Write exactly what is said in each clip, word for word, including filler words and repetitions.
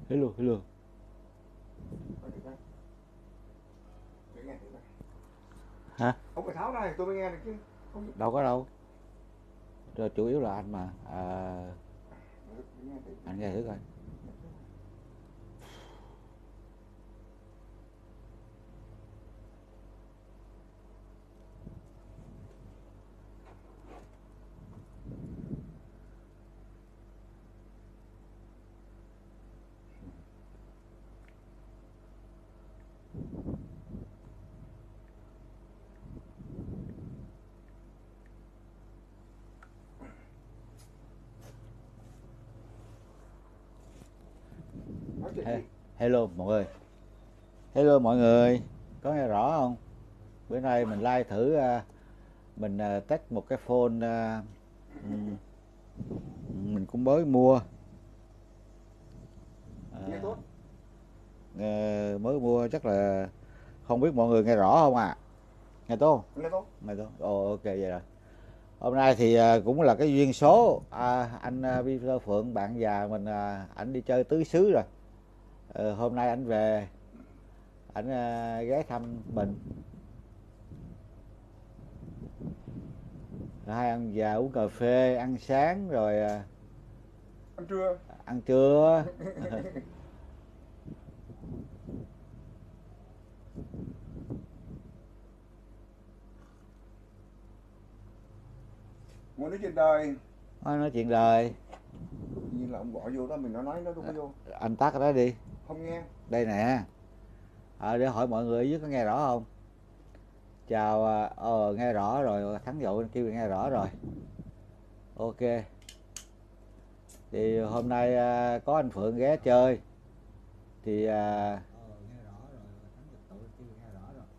Hello, hello. Hả? Ông phải tháo này tôi mới nghe được chứ. Không... Đâu có đâu. Rồi chủ yếu là anh mà. À... Anh nghe thử coi. He Hello mọi người. Hello mọi người. Có nghe rõ không? Bữa nay mình like thử uh, mình uh, test một cái phone uh, mình cũng mới mua. Nghe tốt. Uh, mới mua chắc là không biết mọi người nghe rõ không à? Nghe tốt không? Nghe tốt. Nghe tốt. Ồ, ok vậy rồi. Hôm nay thì uh, cũng là cái duyên số. À, anh uh, Peter Phượng bạn già mình uh, ảnh đi chơi tứ xứ rồi. Uh, hôm nay ảnh về ảnh uh, ghé thăm mình. Hai ông già uống cà phê, ăn sáng rồi uh, ăn trưa. Ăn trưa. Muốn nói chuyện đời. Nói, nói chuyện đời. Như là ông bỏ vô đó mình nó nói nó đâu có vô. Anh tắt cái đó đi. Không nghe. Đây nè. À, để hỏi mọi người ở dưới có nghe rõ không? Chào. Ờ nghe rõ rồi. Thắng Dậu kêu nghe rõ rồi. Ok. Thì hôm nay uh, có anh Phượng ghé chơi. Thì uh, ờ nghe rõ rồi. Thắng Dậu kêu nghe rõ rồi.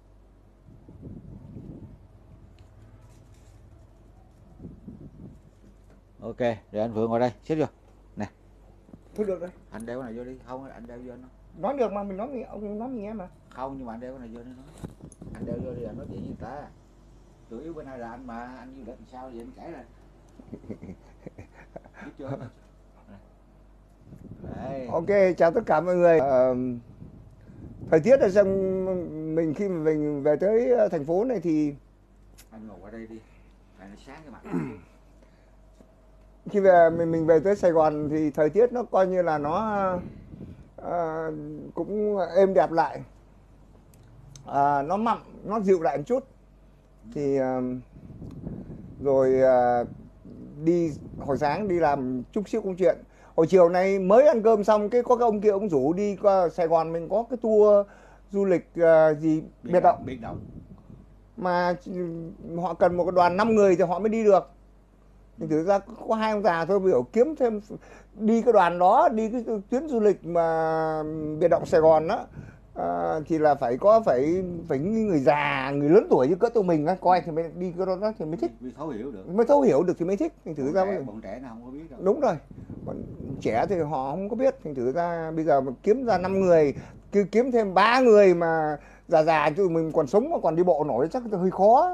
Ok, rồi anh Phượng ngồi đây, xếp vô. Nè. Thôi được rồi. Anh đeo cái này vô đi, không anh đeo vô nó. Nói được mà mình nói nghe, ông nói nghe mà. Không, nhưng mà anh đeo cái này vô đi nói. Anh đeo vô đi là nói chuyện với người ta. Chủ yếu bữa nay là anh mà, anh như định sao vậy anh kể ra. Biết chưa? Đây. Ok, chào tất cả mọi người. Uh, thời tiết ở trong mình khi mà mình về tới thành phố này thì anh ngồi qua đây đi. Này nó sáng cái mặt. Khi về mình mình về tới Sài Gòn thì thời tiết nó coi như là nó uh, cũng êm đẹp lại, uh, nó mặn, nó dịu lại một chút. Thì uh, rồi uh, đi hồi sáng đi làm chút xíu công chuyện. Hồi chiều nay mới ăn cơm xong cái có cái ông kia ông rủ đi qua Sài Gòn, mình có cái tour du lịch uh, gì Biệt, biệt động. Biệt động. Mà họ cần một cái đoàn năm người thì họ mới đi được. Thì thực ra có hai ông già thôi, biểu kiếm thêm đi cái đoàn đó, đi cái tuyến du lịch mà biệt động Sài Gòn đó, à, thì là phải có phải phải người già, người lớn tuổi như cỡ tụi mình á, coi thì mới đi cái đó thì mới thích, mới thấu hiểu được, mới thấu hiểu được thì mới thích. Thành thử ra trẻ, bọn trẻ nó không có biết đâu. Đúng rồi, bọn trẻ thì họ không có biết. Thành thử ra bây giờ mà kiếm ra năm người, cứ kiếm thêm ba người mà già già chứ mình còn sống mà còn đi bộ nổi chắc hơi khó.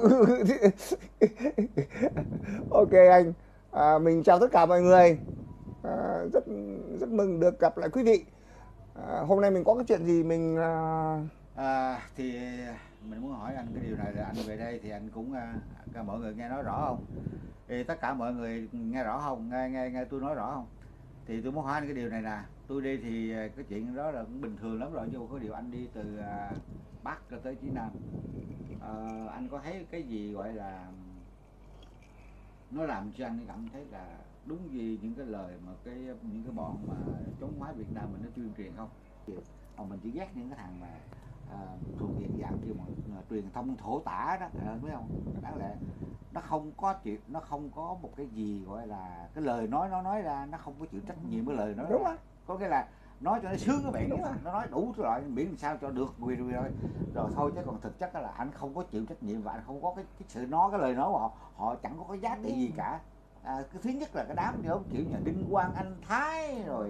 Ok anh, à, mình chào tất cả mọi người, à, rất rất mừng được gặp lại quý vị. À, hôm nay mình có cái chuyện gì mình à... À, thì mình muốn hỏi anh cái điều này là anh về đây thì anh cũng à, mọi người nghe nói rõ không? Thì tất cả mọi người nghe rõ không? Nghe nghe nghe tôi nói rõ không? Thì tôi muốn hỏi anh cái điều này nè. Tôi đi thì cái chuyện đó là cũng bình thường lắm rồi, chứ có điều anh đi từ à, Bắc cho tới Chí Nam. À, anh có thấy cái gì gọi là nó làm cho anh cảm thấy là đúng gì những cái lời mà cái những cái bọn mà chống phá Việt Nam mình nó tuyên truyền không? Còn mình chỉ ghét những cái thằng mà à, thuộc diện dạng kêu mà truyền thông thổ tả đó, à, biết không? Đáng lẽ nó không có chuyện, nó không có một cái gì gọi là cái lời nói nó nói ra nó không có chịu trách nhiệm với lời nói. Đúng rồi. Có cái là nói cho nó sướng các bạn, nó nói đủ thứ loại miễn làm sao cho được quyền rồi rồi rồi thôi, chứ còn thực chất là anh không có chịu trách nhiệm và anh không có cái, cái sự nói cái lời nói của họ, họ chẳng có cái giá trị gì cả. À, cái thứ nhất là cái đám nhóm kiểu như Đinh Quang Anh Thái rồi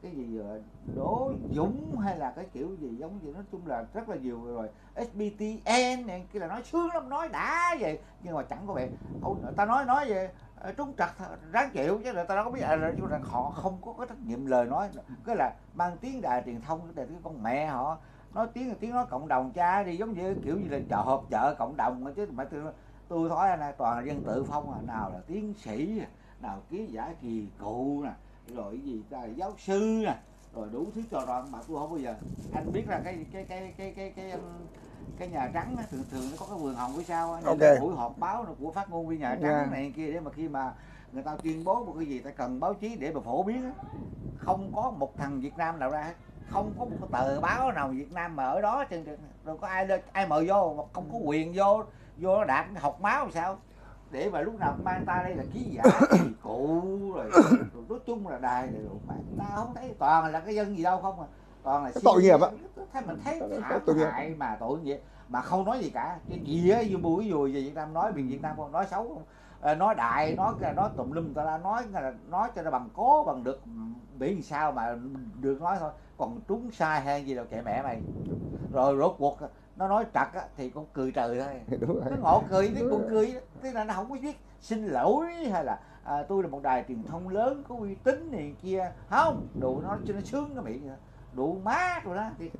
cái gì Đỗ Dũng hay là cái kiểu gì giống gì, nói chung là rất là nhiều rồi. ét bê tê en này kia là nói sướng lắm, nói đã vậy, nhưng mà chẳng có vẻ ta nói nói về trúng trật ráng chịu, chứ là ta đâu có biết là họ không có cái trách nhiệm lời nói, cái là mang tiếng đài truyền thông cái con mẹ họ nói tiếng tiếng nói cộng đồng cha đi, giống như kiểu như là chợ họp chợ cộng đồng, chứ mà tôi tôi nói này toàn là dân tự phong, à nào là tiến sĩ, nào ký giả kỳ cựu nè, rồi cái gì ta giáo sư nè, rồi đủ thứ trò đoạn mà tôi không bao giờ. Anh biết là cái cái cái cái cái cái cái Nhà Trắng á, thường thường nó có cái vườn hồng phía sau, những okay. buổi họp báo của phát ngôn viên Nhà Trắng yeah. này kia, để mà khi mà người ta tuyên bố một cái gì ta cần báo chí để mà phổ biến á, không có một thằng Việt Nam nào ra hết, không có một cái tờ báo nào Việt Nam mà ở đó trên rồi có ai lên ai mời vô mà không có quyền vô vô nó đạt học máu làm sao, để mà lúc nào mang ta đây là ký giả kỳ cụ rồi, rồi nói chung là đài rồi mà ta không thấy toàn là cái dân gì đâu không à, toàn là tội nghiệp á, thấy mình thấy thảm hại mà tội nghiệp mà không nói gì cả. Cái gì á như buổi rồi về Việt Nam nói việc Việt Nam không nói xấu không, à, nói đại nói nói tùm lum ta nói là nói cho nó bằng cố bằng được bị sao mà được nói thôi, còn trúng sai hay gì đâu kệ mẹ mày. Rồi rốt cuộc nó nói trật á, thì cũng cười trời thôi, nó ngộ cười, nó buồn cười, thế là nó không có biết xin lỗi hay là à, tôi là một đài truyền thông lớn có uy tín này kia, không đủ nó cho nó sướng cái miệng vậy. Đủ má rồi đó thì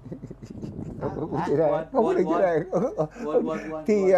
thì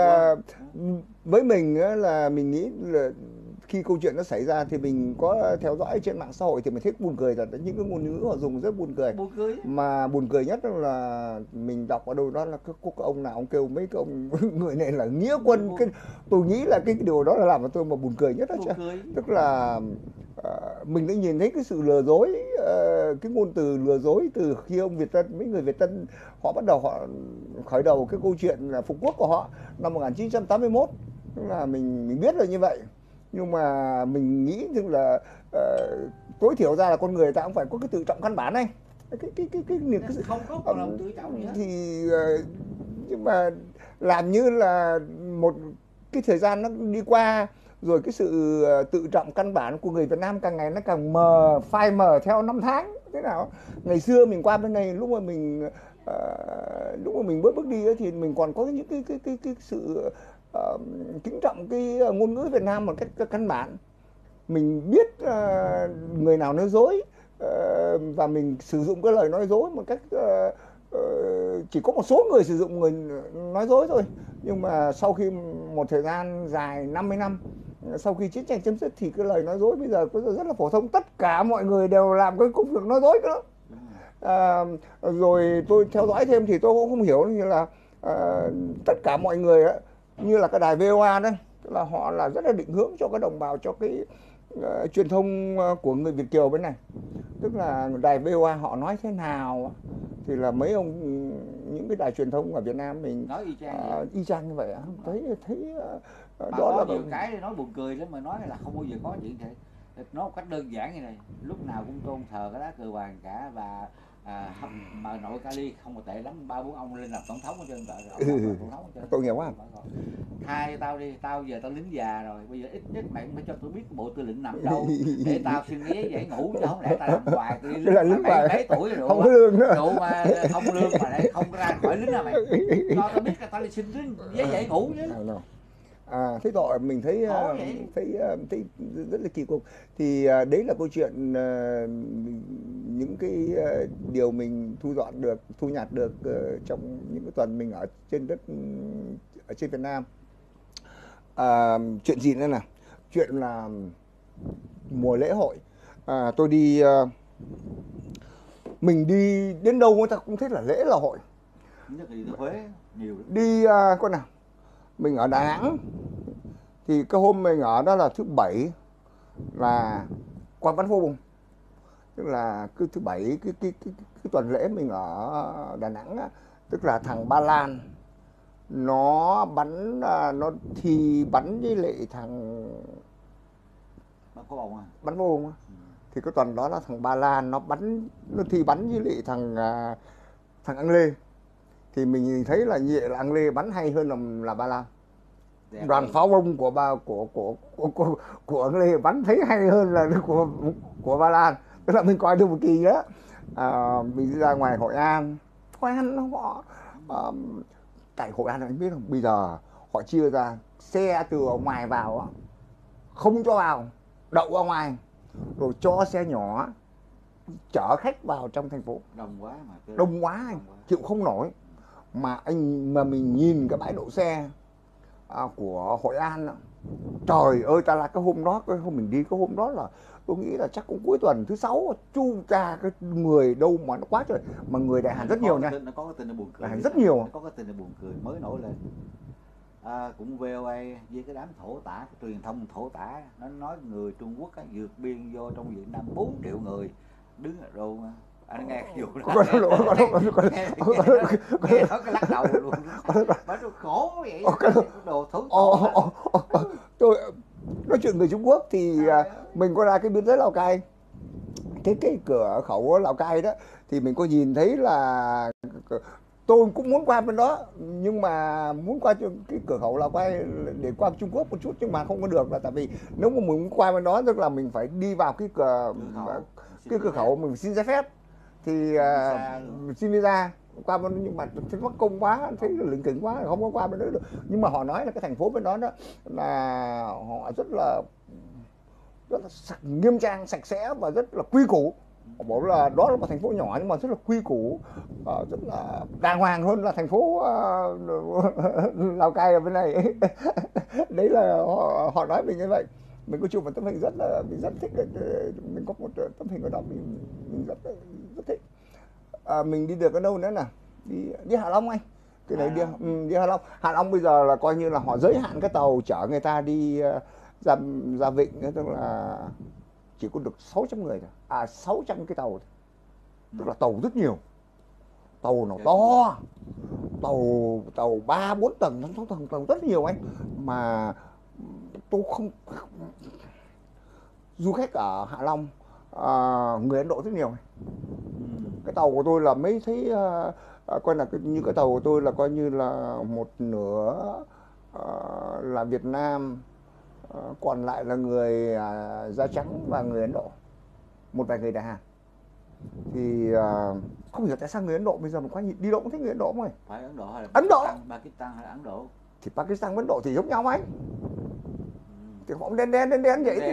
với mình là mình nghĩ là khi câu chuyện nó xảy ra thì mình có theo dõi trên mạng xã hội thì mình thấy buồn cười, là những cái ngôn ngữ họ dùng rất buồn cười. buồn cười mà buồn cười nhất là mình đọc ở đâu đó là có, có ông nào ông kêu mấy cái ông người này là nghĩa quân, cái, tôi nghĩ là cái, cái điều đó là làm cho tôi mà buồn cười nhất đó chứ. Tức là uh, mình đã nhìn thấy cái sự lừa dối, uh, cái ngôn từ lừa dối từ khi ông Việt Tân, mấy người Việt Tân họ bắt đầu họ khởi đầu cái câu chuyện là phục quốc của họ năm một nghìn chín trăm tám mươi mốt, tức là mình mình biết là như vậy. Nhưng mà mình nghĩ rằng là uh, tối thiểu ra là con người ta cũng phải có cái tự trọng căn bản này, cái cái cái cái, cái, cái không có còn lòng tự trọng nữa. Thì uh, nhưng mà làm như là một cái thời gian nó đi qua rồi, cái sự uh, tự trọng căn bản của người Việt Nam càng ngày nó càng mờ, phai mờ theo năm tháng. Thế nào ngày xưa mình qua bên này lúc mà mình uh, lúc mà mình bước bước đi ấy, thì mình còn có những cái cái cái cái sự Uh, kính trọng cái ngôn ngữ Việt Nam một cách căn bản. Mình biết uh, người nào nói dối uh, và mình sử dụng cái lời nói dối một cách uh, uh, chỉ có một số người sử dụng người nói dối thôi. Nhưng mà sau khi một thời gian dài năm mươi năm, sau khi chiến tranh chấm dứt thì cái lời nói dối bây giờ rất là phổ thông, tất cả mọi người đều làm cái công việc nói dối đó. Uh, rồi tôi theo dõi thêm thì tôi cũng không hiểu như là uh, tất cả mọi người đó, như là cái đài vê o a đấy, tức là họ là rất là định hướng cho cái đồng bào, cho cái uh, truyền thông của người Việt kiều bên này. Tức là đài vê o a họ nói thế nào thì là mấy ông những cái đài truyền thông ở Việt Nam mình nói y chang, uh, y chang như vậy. Thấy thấy uh, đó là nhiều cái nói buồn cười lắm, mà nói là không bao giờ có chuyện thế. Nói một cách đơn giản như này, lúc nào cũng tôn thờ cái lá cờ vàng cả, và à, mà nội Cali không có tệ lắm, ba bốn ông lên làm tổng thống ở trên trời rồi. Ừ, tôi nghèo quá. Thay tao đi, tao giờ tao lính già rồi, bây giờ ít nhất mày cũng phải cho tôi biết bộ tư lệnh nằm đâu để tao suy nghĩ dễ ngủ, chứ không lẽ tao làm hoài tôi đi lính bảy mấy tuổi rồi, không có lương nữa, đủ mà không lương mà lại không ra khỏi lính là mày cho tao biết là tao đi xin lính dễ dễ ngủ chứ. À, thế rồi mình thấy uh, thấy uh, thấy rất là kỳ cục. Thì uh, đấy là câu chuyện uh, những cái uh, điều mình thu dọn được, thu nhặt được uh, trong những cái tuần mình ở trên đất ở trên Việt Nam. Uh, chuyện gì nữa nào? Chuyện là mùa lễ hội. Uh, tôi đi uh, mình đi đến đâu người ta cũng thấy là lễ là hội. Đi Huế nhiều. Đi uh, con nào? Mình ở Đà Nẵng thì cái hôm mình ở đó là thứ bảy là Quán Bắn Pháo Bông, tức là cứ thứ bảy cái cái cái, cái tuần lễ mình ở Đà Nẵng á, tức là thằng Ba Lan nó bắn nó thi bắn với lại thằng bắn pháo bông à? Bắn pháo bông á. Ừ. Thì cái tuần đó là thằng Ba Lan nó bắn nó thi bắn với lại thằng thằng Ang Lê, thì mình thấy là nhẹ là Ang Lê bắn hay hơn là, là Ba Lan. Đẹp đoàn pháo bông của ba của của của của, của Ang Lê bắn thấy hay hơn là của của Ba Lan. tức là mình coi được một kỳ đó. À, mình đi ra ngoài Hội An, Hội An họ uh, tại Hội An anh biết không, bây giờ họ chia ra xe từ ở ngoài vào á, không cho vào, đậu ở ngoài rồi cho xe nhỏ chở khách vào trong thành phố. Đông quá mà. Đông quá anh, chịu không nổi. Mà anh mà mình nhìn cái bãi đỗ xe à, của Hội An đó. Trời ơi, ta là cái hôm đó, cái hôm mình đi cái hôm đó là tôi nghĩ là chắc cũng cuối tuần thứ sáu, chu cha cái người đâu mà nó quá trời, mà người Đại Hàn rất nhiều nha. Nó có cái tin nó buồn cười. Đại Hàn rất nhiều. Nó có cái tin nó buồn cười mới nổi lên. À, cũng vê o a với cái đám thổ tả, truyền thông thổ tả, nó nói người Trung Quốc á, vượt biên vô trong Việt Nam bốn triệu người đứng ở đâu anh nghe cái vụ đó, nghe nó cái lắc đầu luôn, mà nó khổ vậy, đồ thú tôi nói chuyện người Trung Quốc thì mình có ra cái biên giới Lào Cai, cái cái cửa khẩu Lào Cai đó thì mình có nhìn thấy là tôi cũng muốn qua bên đó, nhưng mà muốn qua cái cửa khẩu Lào Cai để qua Trung Quốc một chút, nhưng mà không có được, là tại vì nếu mà mình muốn qua bên đó tức là mình phải đi vào cái cửa cái cửa khẩu mình xin giấy phép thì uh, xin visa qua bên, nhưng mà thấy mất công quá, thấy lỉnh kỉnh quá, không có qua bên đó được. Nhưng mà họ nói là cái thành phố bên đó đó là họ rất là rất là sạch, nghiêm trang, sạch sẽ và rất là quy củ. Họ bảo là đó là một thành phố nhỏ nhưng mà rất là quy củ, uh, rất là đàng hoàng hơn là thành phố uh, Lào Cai ở bên này. Đấy là họ, họ nói mình như vậy. Mình có chụp một tấm hình rất là mình rất thích, mình có một tấm hình ở đó mình, mình rất rất thích. À, mình đi được ở đâu nữa nè, đi đi Hạ Long anh, cái này đi um, đi Hạ Long. Hạ Long bây giờ là coi như là họ giới hạn cái tàu chở người ta đi uh, ra ra vịnh, tức là chỉ có được sáu trăm người thôi, à sáu trăm cái tàu thôi. Tức là tàu rất nhiều, tàu nó to, tàu tàu ba bốn tầng, sáu tầng, tàu rất nhiều anh. Mà tôi không, du khách ở Hạ Long à, người Ấn Độ rất nhiều. Cái tàu của tôi là mấy thấy à, à, coi là như cái tàu của tôi là coi như là một nửa à, là Việt Nam, à, còn lại là người à, da trắng và người Ấn Độ, một vài người Đại Hàn. Thì à, không hiểu tại sao người Ấn Độ bây giờ mà quá nhịp, đi đâu cũng thích người Ấn Độ mà. Phải Ấn Độ hay là Ấn Độ, Pakistan hay là Ấn Độ? Thì Pakistan với Ấn Độ thì giống nhau anh. Thì họ đen đen đen đen vậy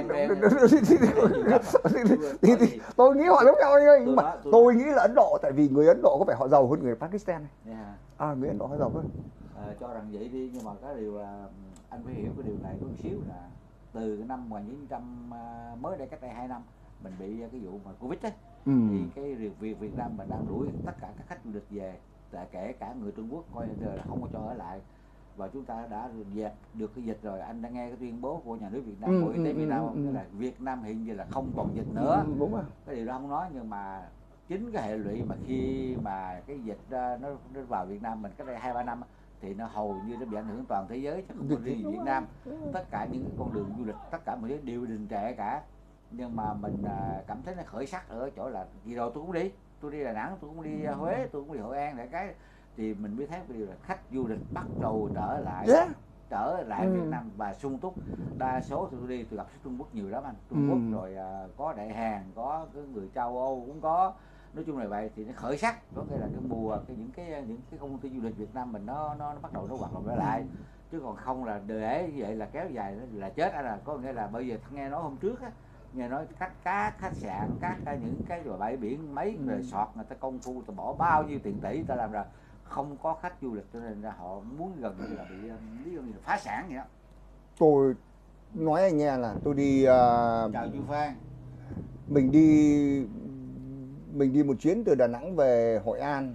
thì, thì tôi nghĩ họ giống nhau anh ơi, nhưng mà tôi nghĩ là Ấn Độ, tại vì người Ấn Độ có vẻ họ giàu hơn người Pakistan này. À, người Ấn Độ họ giàu hơn. À, cho rằng vậy đi, nhưng mà cái điều là anh phải hiểu cái điều này có một xíu là từ cái năm một nghìn chín trăm mới đây, cách đây hai năm mình bị cái vụ mà Covid ấy, ừ. Thì cái việc Việt Nam mình đang đuổi tất cả các khách du lịch về, kể cả người Trung Quốc coi như là không có cho ở lại, và chúng ta đã dẹp được cái dịch rồi. Anh đã nghe cái tuyên bố của nhà nước Việt Nam, ừ, Bộ Y tế ừ, Việt Nam không? Ừ, là Việt Nam hiện giờ là không còn dịch nữa. Ừ, đúng rồi. Cái điều đó không nói, nhưng mà chính cái hệ lụy mà khi mà cái dịch nó, nó vào Việt Nam mình cách đây hai ba năm thì nó hầu như nó bị ảnh hưởng toàn thế giới, chứ không có riêng Việt Nam. Tất cả những con đường du lịch, tất cả mọi thứ đều đình trệ cả. Nhưng mà mình cảm thấy nó khởi sắc ở chỗ là gì rồi tôi cũng đi, tôi đi Đà Nẵng, tôi cũng đi Huế, tôi cũng đi Hội An, để cái thì mình mới thấy cái điều là khách du lịch bắt đầu trở lại, yeah. trở lại ừ. Việt Nam và sung túc. Đa số tôi đi tôi gặp Trung Quốc nhiều lắm anh, Trung ừ. Quốc rồi à, có Đại Hàn, có cái người châu Âu cũng có, nói chung là vậy. Thì nó khởi sắc, có nghĩa là cái mùa cái những cái những cái công ty du lịch Việt Nam mình nó nó, nó bắt đầu nó hoạt động trở lại, chứ còn không là để như vậy là kéo dài là chết anh. Là có nghĩa là bây giờ nghe nói hôm trước á, nghe nói các các khách sạn, các những cái rồi bãi biển mấy ừ. rồi sọt người ta công phu, ta bỏ bao nhiêu tiền tỷ ta làm ra không có khách du lịch, cho nên là họ muốn gần như là bị lý do như là phá sản vậy đó. Tôi nói anh nghe là tôi đi uh, chào chú Phan, mình đi mình đi một chuyến từ Đà Nẵng về Hội An.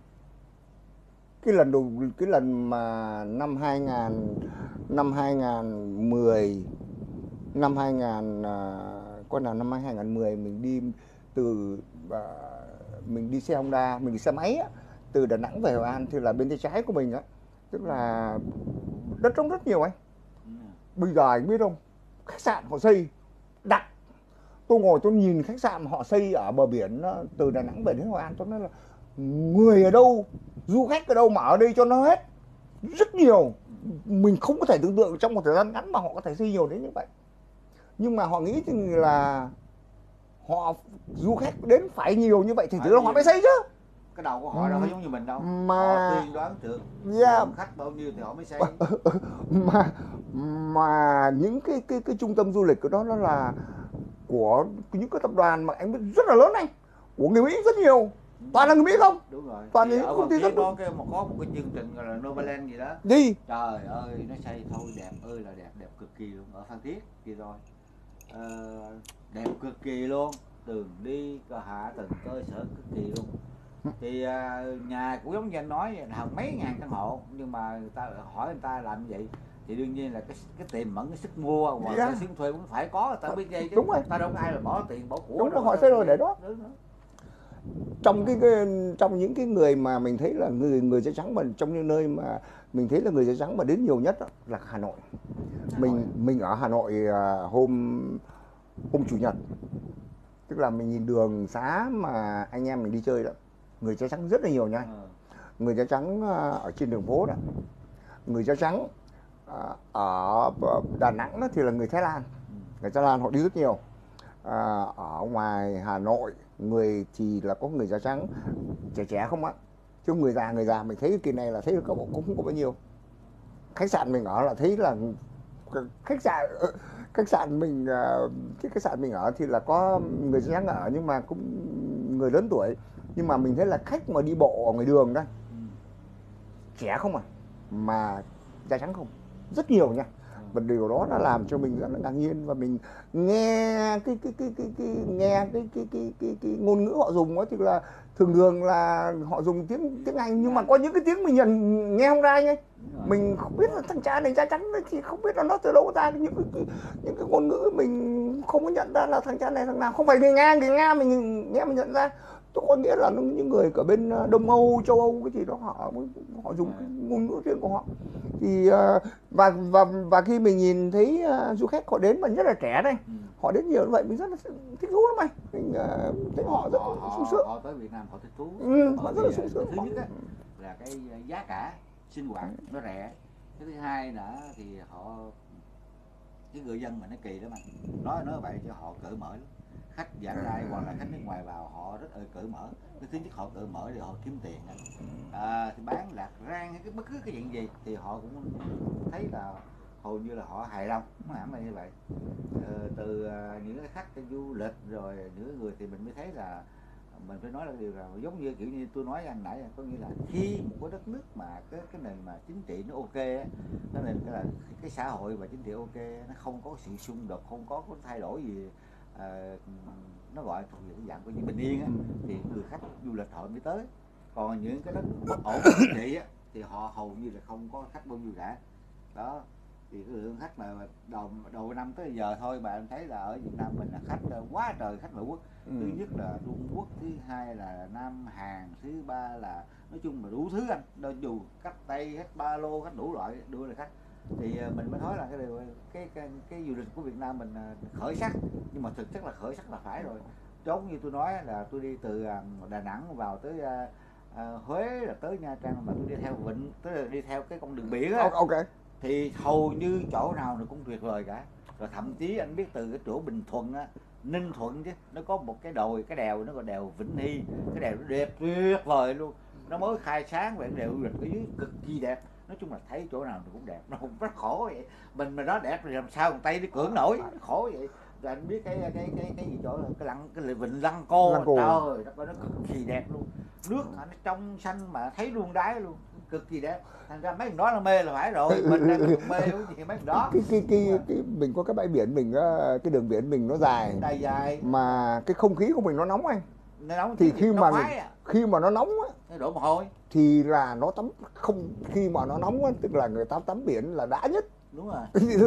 Cái lần đầu cái lần mà năm hai nghìn năm hai nghìn mười năm hai nghìn uh, con nào năm hai nghìn mười mình đi từ uh, mình đi xe Honda, mình đi xe máy á, từ Đà Nẵng về Hội An thì là bên tay trái của mình á, tức là đất trống rất nhiều anh. Bây giờ anh biết không, khách sạn họ xây đặt, tôi ngồi tôi nhìn khách sạn họ xây ở bờ biển từ Đà Nẵng về đến Hội An, tôi nói là người ở đâu, du khách ở đâu mà ở đây cho nó hết, rất nhiều. Mình không có thể tưởng tượng trong một thời gian ngắn mà họ có thể xây nhiều đến như vậy. Nhưng mà họ nghĩ là họ du khách đến phải nhiều như vậy thì Phải từ đó họ nhiều. mới xây chứ. Cái đầu của họ đâu Ừ. có giống như mình đâu. Mà- Họ tiên đoán được Yeah. lượng khách bao nhiêu thì họ mới xây. mà mà những cái cái cái trung tâm du lịch của đó nó là của những cái tập đoàn mà anh biết rất là lớn, anh của người Mỹ rất nhiều, toàn là người Mỹ không. Đúng rồi. Toàn Thì những ở công ty ngoài rất kia có cái một có một cái chương trình gọi là Novaland gì đó. đi Trời ơi nó xây thôi đẹp ơi là đẹp, đẹp cực kỳ luôn. Ở Phan Thiết kia thôi. Ờ, đẹp cực kỳ luôn, tường đi cơ hạ tầng cơ sở cực kỳ luôn. Thì à, nhà cũng giống như anh nói hàng mấy ngàn căn hộ, nhưng mà người ta hỏi người ta làm như vậy thì đương nhiên là cái cái tiềm ẩn cái sức mua mà Yeah. cái xuyên thuê cũng phải có, ta biết vậy chứ. Đúng rồi. Ta đâu có ai mà bỏ tiền bỏ của Đúng đâu rồi, họ ta- xây rồi để đó. Đúng rồi. Trong cái, cái trong những cái người mà mình thấy là người người da trắng, mà trong những nơi mà mình thấy là người da trắng mà đến nhiều nhất đó, là Hà Nội. Mình mình ở Hà Nội à, hôm hôm chủ nhật, tức là mình nhìn đường xá mà anh em mình đi chơi đó, người da trắng rất là nhiều nha. Ờ. Người da trắng à, ở trên đường phố đó, người da trắng à, ở Đà Nẵng đó thì là người Thái Lan, Ừ. người Thái Lan họ đi rất nhiều. À, ở ngoài Hà Nội người thì là có người da trắng trẻ trẻ không á, chứ người già người già mình thấy cái kỳ này là thấy có cũng không có bao nhiêu. Khách sạn mình ở là thấy là khách sạn khách sạn mình à, cái khách sạn mình ở thì là có người da trắng ở, nhưng mà cũng người lớn tuổi, nhưng mà mình thấy là khách mà đi bộ ở ngoài đường đó Ừ. trẻ không à, mà da trắng không, rất nhiều nha. Và điều đó đã làm cho mình rất là ngạc nhiên, và mình nghe cái cái cái cái, cái nghe cái cái cái cái cái ngôn ngữ họ dùng đó thì là thường thường là họ dùng tiếng tiếng Anh, nhưng mà có những cái tiếng mình nhận nghe không ra anh ấy. Đúng rồi. Mình không biết là thằng cha này da trắng đấy thì không biết là nó từ đâu ra, những cái, cái những cái ngôn ngữ mình không có nhận ra là thằng cha này thằng nào, không phải người Nga, người Nga mình nghe mình nhận ra. Tôi có nghĩa là những người ở bên Đông Âu, châu Âu cái gì đó họ họ dùng cái ngôn ngữ riêng của họ. Thì và và và khi mình nhìn thấy uh, du khách họ đến mà rất là trẻ đây, Ừ. họ đến nhiều như vậy mình rất là thích thú lắm anh. Mình uh, thấy họ rất họ, là họ, sung sướng. họ tới Việt Nam họ thích thú. Ừ, họ Bởi rất là vì, sung sướng. thứ nhất á, là cái giá cả sinh hoạt nó rẻ. Cái thứ hai nữa thì họ, cái người dân mà nó kỳ lắm anh, nói nói vậy cho họ cởi mở lắm. Khách vãng lai hoặc là khách nước ngoài vào họ rất là cởi mở. Cái thứ nhất họ cởi mở để họ kiếm tiền anh. À, thì bán lạc rang hay cái bất cứ cái chuyện gì thì họ cũng thấy là hầu như là họ hài lòng, nó hẳn là như vậy. Ờ, từ uh, những cái khách cái du lịch rồi những người thì mình mới thấy là mình phải nói là điều là giống như kiểu như tôi nói anh nãy, có nghĩa là khi một cái đất nước mà cái cái nền mà chính trị nó ok á, nó nền cái là cái xã hội và chính trị ok, nó không có sự xung đột, không có cái thay đổi gì, à, nó gọi thuộc về cái dạng của như bình yên á, thì người khách du lịch họ mới tới. Còn những cái đất bất ổn chính trị á thì họ hầu như là không có khách bao nhiêu cả. Đó thì cái lượng khách mà đầu đầu năm tới giờ thôi bạn thấy là ở Việt Nam mình là khách quá trời khách ngoại quốc. Ừ. Thứ nhất là Trung Quốc, thứ hai là Nam Hàn, thứ ba là nói chung là đủ thứ anh, đâu dù khách Tây, khách ba lô, khách đủ loại đưa là khách. Thì mình mới nói là cái điều cái cái, cái du lịch của Việt Nam mình khởi sắc, nhưng mà thực chất là khởi sắc là phải rồi. Giống như tôi nói là tôi đi từ Đà Nẵng vào tới uh, Huế là tới Nha Trang, mà tôi đi theo vịnh, tức là đi theo cái con đường biển á. Ok. Thì hầu như chỗ nào nó cũng tuyệt vời cả. Rồi thậm chí anh biết từ cái chỗ Bình Thuận á, Ninh Thuận chứ, nó có một cái đồi, cái đèo nó gọi đèo Vĩnh Hy, cái đèo nó đẹp tuyệt vời luôn, nó mới khai sáng vậy, đèo du lịch ở dưới cực kỳ đẹp. Nói chung là thấy chỗ nào nó cũng đẹp, nó cũng rất khổ vậy. Mình mà nó đẹp thì làm sao thằng Tây đi cưỡng nổi, nó khổ vậy. Rồi anh biết cái cái cái cái gì chỗ cái lăng, cái vịnh Lăng Cô, Lăng Cô. trời đất ơi nó cực kỳ đẹp luôn, nước nó trong xanh mà thấy luôn đáy luôn, cực kỳ đẹp. Thành ra mấy thằng đó là mê là phải rồi, mình đang còn mê cái gì mấy thằng đó. Cái cái cái, cái mình có cái bãi biển mình, cái đường biển mình nó dài, Dài dài mà cái không khí của mình nó nóng anh. nó nóng Thì khi mà khoái à. khi mà nó nóng á, Nó đổ mồ hôi. thì là nó tắm không, khi mà nó nóng á, tức là người ta tắm biển là đã nhất. Đúng rồi.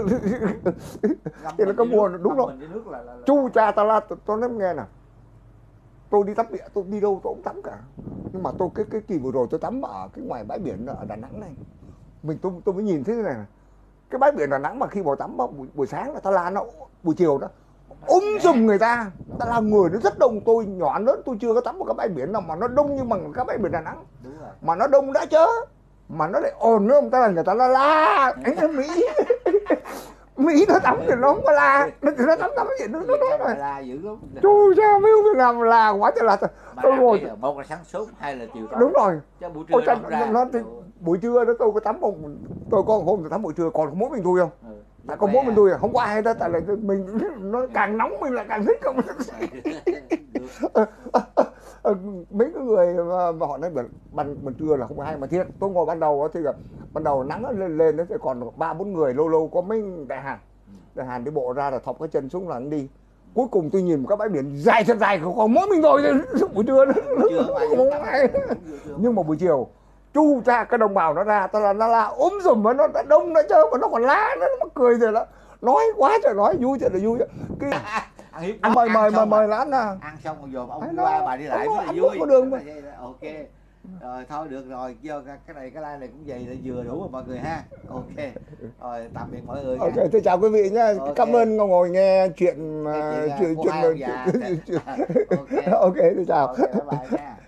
Thì nó có mùa, đúng rồi. Là, là, là... Chu cha ta la, tôi, tôi nói nghe nè, tôi đi tắm biển, tôi đi đâu tôi cũng tắm cả, nhưng mà tôi cái cái kỳ vừa rồi tôi tắm ở cái ngoài bãi biển ở Đà Nẵng này, mình tôi tôi mới nhìn thấy thế này này, cái bãi biển Đà Nẵng mà khi vào tắm buổi, buổi sáng là ta la nó, buổi chiều đó úng dùm người ta, ta la người nó rất đông. Tôi nhỏ lớn tôi chưa có tắm một cái bãi biển nào mà nó đông như bằng cái bãi biển Đà Nẵng. Đúng rồi. Mà nó đông đã chớ, mà nó lại ồn nữa, người ta là người ta la la anh em Mỹ. Mỹ nó tắm thì nó không có la, nó nó tắm tắm gì nó nó nói rồi. La dữ lắm. Chú cha mấy ông Việt Nam là quá trời là tôi ngồi. Một là sáng sớm, hai là chiều tối. Đúng rồi. Chứ buổi trưa nó không ra. Nó, nó, buổi trưa đó tôi có tắm một, tôi có hôm tôi tắm buổi trưa còn mỗi mình tôi không? Ừ. Tại có mỗi mình tôi à, không có ai đó, tại là mình nó càng nóng mình lại càng thích không. Mấy cái người mà, mà họ nói ban ban trưa là không có ai mà thiết. Tôi ngồi ban đầu thì ban đầu nắng nó lên lên nó sẽ còn ba bốn người, lâu lâu có mấy đại hàn đại hàn đi bộ ra là thọc cái chân xuống là nó đi. Cuối cùng tôi nhìn một cái bãi biển dài thật dài còn mỗi mình rồi buổi trưa nó không có ai. Nhưng mà buổi chiều chu cha cái đồng bào nó ra, tao là nó la ốm dùm mà nó đã đông nó chơi mà nó còn la nó nó cười rồi đó, nói quá trời nói vui trời là vui cái ăn mời mời mời mời là ăn à. Ăn xong rồi dòm ông đi qua bà đi lại mới là vui. Có đường mà. Ok rồi thôi được rồi, do cái này cái like này cũng vậy là vừa đủ rồi mọi người ha. Ok rồi tạm biệt mọi người. Ok tôi chào quý vị nhé. Okay. Cảm ơn ngồi nghe chuyện chuyện chuyện chuyện, chuyện, chuyện, chuyện. Ok tôi chào. Okay, bye bye nha.